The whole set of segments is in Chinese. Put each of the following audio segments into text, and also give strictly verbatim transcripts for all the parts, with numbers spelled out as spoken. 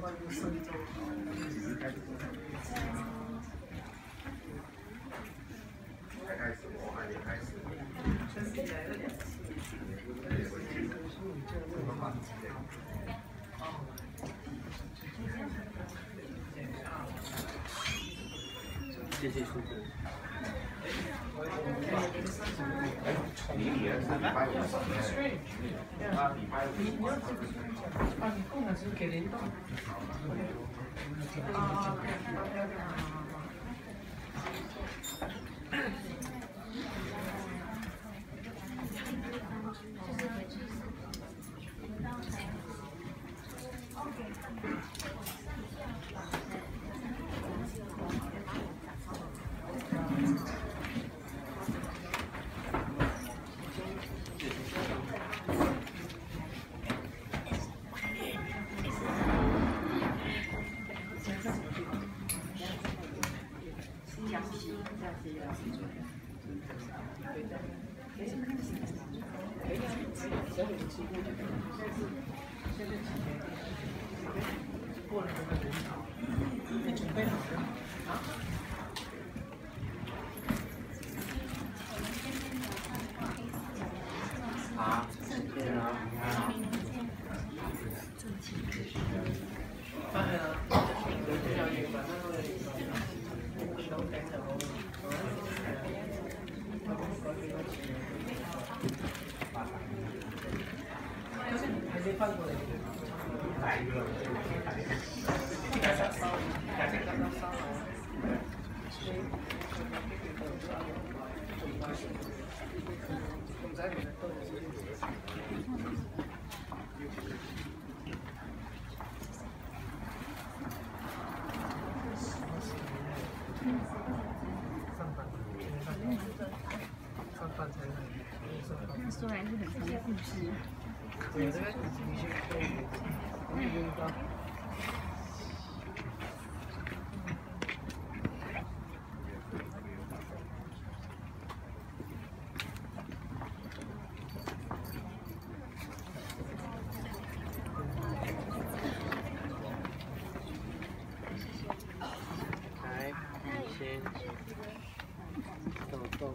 谢谢叔叔。 你也是礼拜五上的，啊，礼拜五。 啊，你供的是给联动。啊。你准备好了？啊？啊？对啊，你看啊。哎呀，还是翻过来。来一个。 那虽然是很长的故事。 对，这个你去可以，可以用到。来，先豆豆。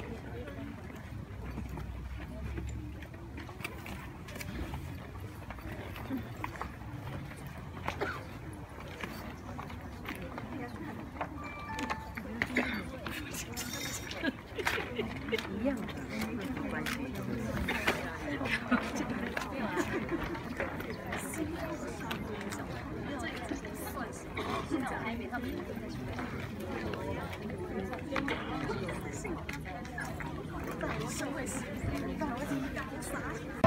一样的，没有关系。现在还没到明天再去。社会史，你干嘛自己打个啥？